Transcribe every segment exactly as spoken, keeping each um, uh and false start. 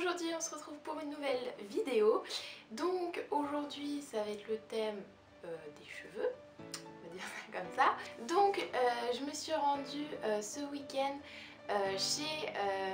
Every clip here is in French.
Aujourd'hui on se retrouve pour une nouvelle vidéo. Donc aujourd'hui ça va être le thème euh, des cheveux, on va dire ça comme ça. Donc euh, je me suis rendue euh, ce week-end euh, chez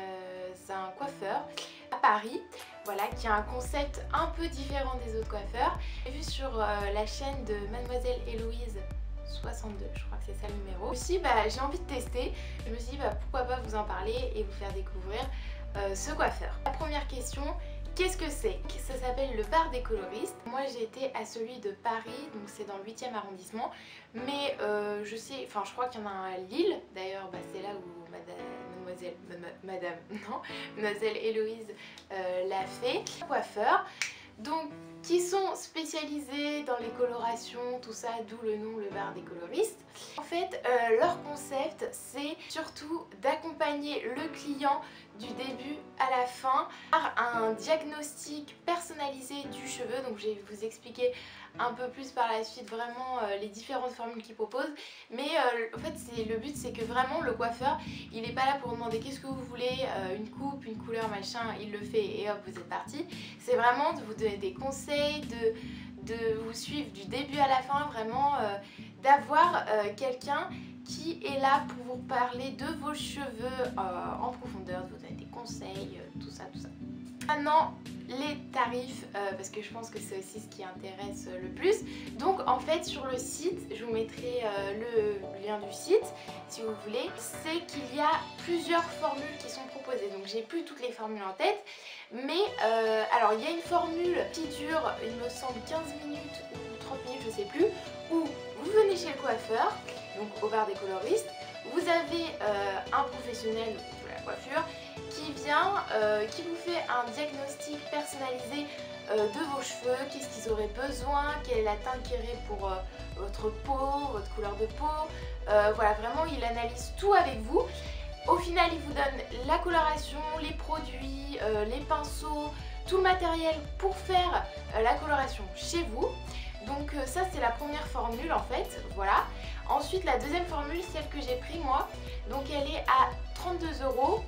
euh, un coiffeur à Paris, voilà, qui a un concept un peu différent des autres coiffeurs. J'ai vu sur euh, la chaîne de Mademoiselle Héloïse soixante-deux, je crois que c'est ça le numéro. Aussi, bah, j'ai envie de tester. Je me suis dit bah, pourquoi pas vous en parler et vous faire découvrir euh, ce coiffeur. La première question, qu'est-ce que c'est? Ça s'appelle le bar des coloristes. Moi j'ai été à celui de Paris, donc c'est dans le huitième arrondissement. Mais euh, je sais, enfin je crois qu'il y en a un à Lille. D'ailleurs bah, c'est là où madame, mademoiselle, madame, non, mademoiselle Héloïse euh, l'a fait. Coiffeur. Donc qui sont spécialisés dans les colorations, tout ça, d'où le nom le bar des coloristes. En fait, euh, leur concept, c'est surtout d'accompagner le client du début à la fin par un diagnostic personnalisé du cheveu. Donc je vais vous expliquer un peu plus par la suite vraiment euh, les différentes formules qu'ils proposent. Mais euh, en fait, c'est le but, c'est que vraiment le coiffeur, il n'est pas là pour demander qu'est-ce que vous voulez, euh, une coupe, une couleur, machin, il le fait et hop, vous êtes parti. C'est vraiment de vous donner des conseils, de, de vous suivre du début à la fin, vraiment euh, d'avoir euh, quelqu'un qui est là pour vous parler de vos cheveux euh, en profondeur, de vous donner des conseils, euh, tout ça, tout ça. Maintenant, les tarifs, euh, parce que je pense que c'est aussi ce qui intéresse le plus. Donc en fait sur le site, je vous mettrai euh, le lien du site si vous voulez, c'est qu'il y a plusieurs formules qui sont proposées. Donc j'ai plus toutes les formules en tête, mais euh, alors il y a une formule qui dure, il me semble, quinze minutes ou trente minutes, je sais plus, où vous venez chez le coiffeur, donc au bar des coloristes, vous avez euh, un professionnel de la coiffure qui vient, euh, qui vous fait un diagnostic personnalisé euh, de vos cheveux, qu'est-ce qu'ils auraient besoin, quelle est la teinte qui irait pour euh, votre peau, votre couleur de peau, euh, voilà, vraiment il analyse tout avec vous. Au final il vous donne la coloration, les produits, euh, les pinceaux, tout le matériel pour faire euh, la coloration chez vous. Donc euh, ça c'est la première formule en fait, voilà. Ensuite la deuxième formule, celle que j'ai pris moi, donc elle est à trente-deux euros.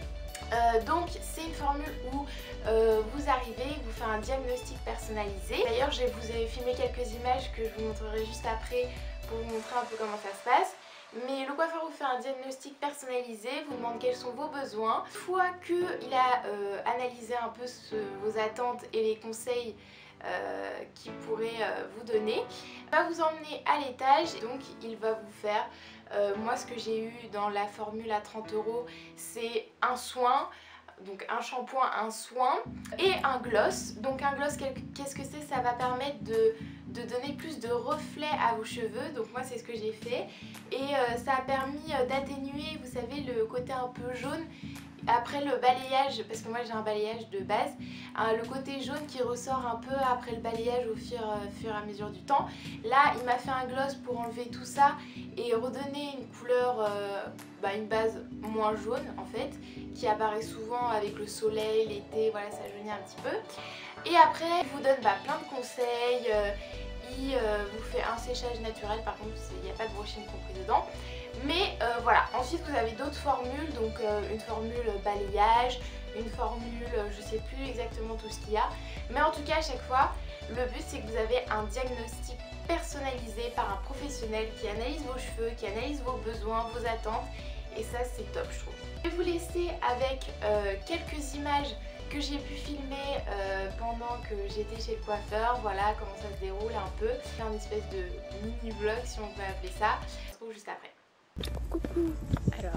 Euh, donc c'est une formule où euh, vous arrivez, il vous fait un diagnostic personnalisé. D'ailleurs je vous ai filmé quelques images que je vous montrerai juste après pour vous montrer un peu comment ça se passe. Mais le coiffeur vous fait un diagnostic personnalisé, vous demande quels sont vos besoins. Une fois qu'il a euh, analysé un peu ce, vos attentes et les conseils euh, qu'il pourrait euh, vous donner, il va vous emmener à l'étage. Donc il va vous faire, euh, moi ce que j'ai eu dans la formule à trente euros, c'est un soin. Donc un shampoing, un soin et un gloss. Donc un gloss, qu'est-ce que c'est? Ça va permettre de, de donner plus de reflets à vos cheveux. Donc moi c'est ce que j'ai fait. Et euh, ça a permis d'atténuer, vous savez, le côté un peu jaune. Après le balayage, parce que moi j'ai un balayage de base, hein, le côté jaune qui ressort un peu après le balayage au fur, euh, fur et à mesure du temps. Là il m'a fait un gloss pour enlever tout ça et redonner une couleur, euh, bah, une base moins jaune en fait, qui apparaît souvent avec le soleil, l'été, voilà, ça jaunit un petit peu. Et après il vous donne bah, plein de conseils, euh, il euh, vous fait un séchage naturel, par contre il n'y a pas de brushing compris dedans. Mais euh, voilà, ensuite vous avez d'autres formules, donc euh, une formule balayage, une formule, je sais plus exactement tout ce qu'il y a. Mais en tout cas à chaque fois, le but c'est que vous avez un diagnostic personnalisé par un professionnel qui analyse vos cheveux, qui analyse vos besoins, vos attentes. Et ça c'est top je trouve. Je vais vous laisser avec euh, quelques images que j'ai pu filmer euh, pendant que j'étais chez le coiffeur. Voilà comment ça se déroule un peu. C'est un espèce de mini vlog si on peut appeler ça. On se retrouve juste après. Coucou. Alors,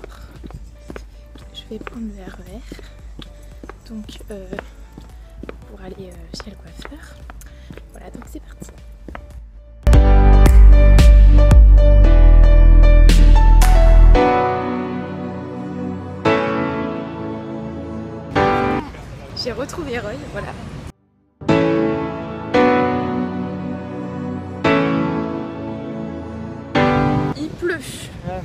je vais prendre le R E R donc euh, pour aller euh, chez le coiffeur. Voilà, donc c'est parti. J'ai retrouvé Roy, voilà. Il pleut. Ouais.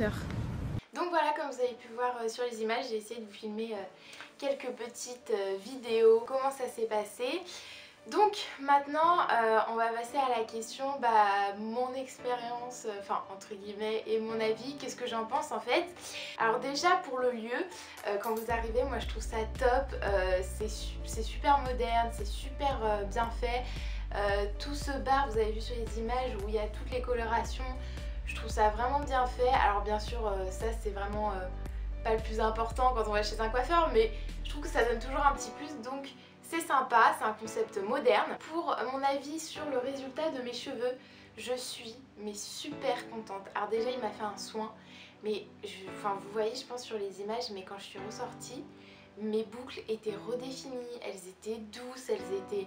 d'heure. Donc voilà, comme vous avez pu voir euh, sur les images, j'ai essayé de vous filmer euh, quelques petites euh, vidéos, comment ça s'est passé. Donc maintenant euh, on va passer à la question, bah, mon expérience, euh, enfin entre guillemets, et mon avis, qu'est-ce que j'en pense en fait. Alors déjà pour le lieu, euh, quand vous arrivez, moi je trouve ça top, euh, c'est su super moderne, c'est super euh, bien fait. Euh, tout ce bar, vous avez vu sur les images où il y a toutes les colorations, je trouve ça vraiment bien fait. Alors bien sûr euh, ça c'est vraiment euh, pas le plus important quand on va chez un coiffeur, mais je trouve que ça donne toujours un petit plus, donc c'est sympa, c'est un concept moderne. Pour mon avis sur le résultat de mes cheveux, je suis mais super contente. Alors déjà il m'a fait un soin, mais je, enfin, vous voyez je pense sur les images, mais quand je suis ressortie, mes boucles étaient redéfinies, elles étaient douces, elles étaient...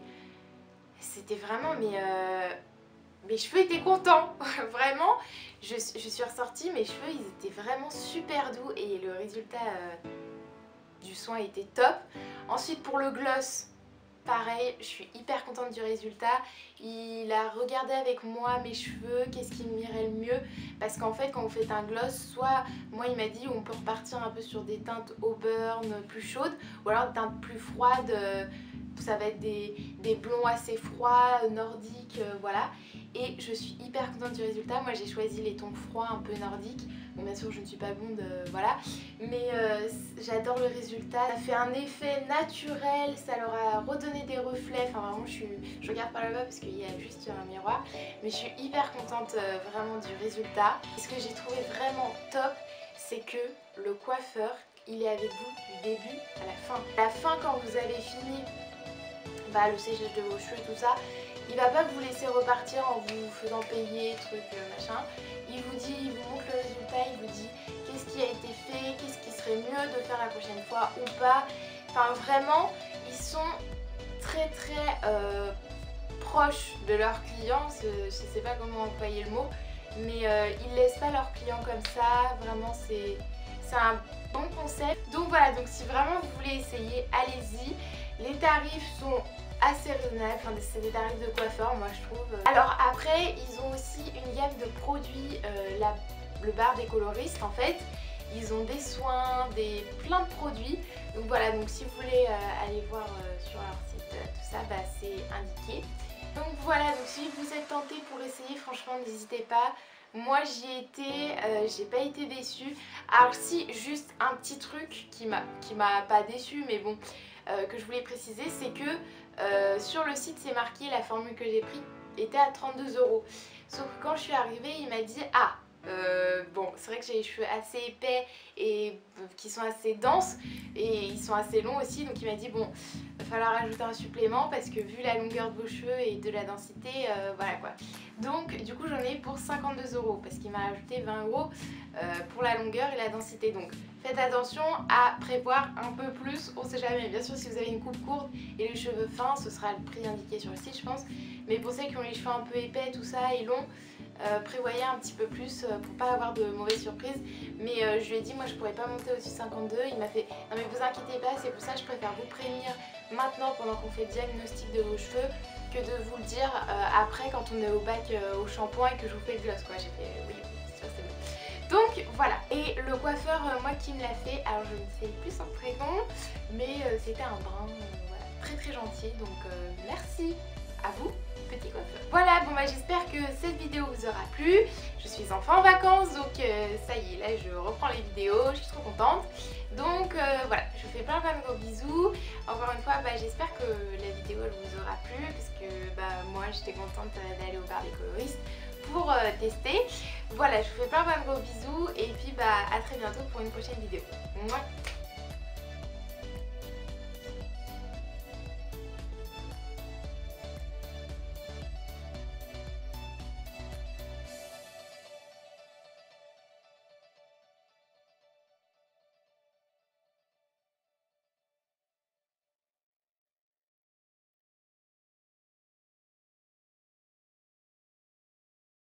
C'était vraiment, mais... Euh... Mes cheveux étaient contents, vraiment. Je, je suis ressortie, mes cheveux ils étaient vraiment super doux et le résultat euh, du soin était top. Ensuite pour le gloss, pareil, je suis hyper contente du résultat. Il a regardé avec moi mes cheveux, qu'est-ce qui m'irait le mieux. Parce qu'en fait quand vous faites un gloss, soit moi il m'a dit on peut repartir un peu sur des teintes auburn plus chaudes, ou alors des teintes plus froides, euh, ça va être des, des blonds assez froids, nordiques, euh, voilà. Et je suis hyper contente du résultat. Moi j'ai choisi les tons froids un peu nordiques. Bon bien sûr je ne suis pas blonde, euh, voilà. Mais euh, j'adore le résultat. Ça fait un effet naturel, ça leur a redonné des reflets. Enfin vraiment je, suis, je regarde par là-bas parce qu'il y a juste un miroir. Mais je suis hyper contente euh, vraiment du résultat. Et ce que j'ai trouvé vraiment top, c'est que le coiffeur, il est avec vous du début à la fin. À la fin quand vous avez fini bah, le séchage de vos cheveux et tout ça, il va pas vous laisser repartir en vous faisant payer, truc, euh, machin. Il vous dit, il vous montre le résultat, il vous dit qu'est-ce qui a été fait, qu'est-ce qui serait mieux de faire la prochaine fois ou pas. Enfin vraiment, ils sont très très euh, proches de leurs clients, je sais pas comment employer le mot, mais euh, ils laissent pas leurs clients comme ça, vraiment c'est un bon concept. Donc voilà, donc si vraiment vous voulez essayer, allez-y. Les tarifs sont assez raisonnables, enfin, c'est des tarifs de coiffeur moi je trouve. Alors après ils ont aussi une gamme de produits, euh, la, le bar des coloristes en fait. Ils ont des soins, des plein de produits. Donc voilà, donc si vous voulez euh, aller voir euh, sur leur site euh, tout ça, bah, c'est indiqué. Donc voilà, donc si vous êtes tenté pour essayer, franchement n'hésitez pas. Moi j'y ai été, euh, j'ai pas été déçue. Alors si, juste un petit truc qui m'a qui m'a pas déçue, mais bon, euh, que je voulais préciser, c'est que euh, sur le site c'est marqué la formule que j'ai prise était à trente-deux euros. Sauf que quand je suis arrivée, il m'a dit ah euh, bon, c'est vrai que j'ai les cheveux assez épais et euh, qui sont assez denses et ils sont assez longs aussi, donc il m'a dit bon, il va falloir ajouter un supplément parce que vu la longueur de vos cheveux et de la densité, euh, voilà quoi. Donc du coup j'en ai pour cinquante-deux euros parce qu'il m'a ajouté vingt euros euh, pour la longueur et la densité. Donc faites attention à prévoir un peu plus, on sait jamais. Bien sûr si vous avez une coupe courte et les cheveux fins, ce sera le prix indiqué sur le site je pense. Mais pour ceux qui ont les cheveux un peu épais, tout ça et longs, Euh, prévoyez un petit peu plus euh, pour pas avoir de mauvaises surprises. Mais euh, je lui ai dit moi je pourrais pas monter au-dessus de cinquante-deux. Il m'a fait non mais vous inquiétez pas, c'est pour ça que je préfère vous prévenir maintenant pendant qu'on fait le diagnostic de vos cheveux que de vous le dire euh, après quand on est au bac euh, au shampoing et que je vous fais le gloss quoi. J'ai fait oui, oui c'est sûr c'est bon. Donc voilà, et le coiffeur euh, moi qui me l'a fait, alors je ne sais plus son prénom, mais euh, c'était un brun euh, voilà, très très gentil, donc euh, merci à vous petit coiffeur. Voilà, bon bah j'espère que cette vidéo vous aura plu. Je suis enfin en vacances, donc euh, ça y est, là je reprends les vidéos, je suis trop contente. Donc euh, voilà, je vous fais plein plein de gros bisous. Encore une fois, bah, j'espère que la vidéo elle vous aura plu, parce que bah, moi j'étais contente d'aller au bar des coloristes pour euh, tester. Voilà, je vous fais plein plein de gros bisous, et puis bah à très bientôt pour une prochaine vidéo. Mouah.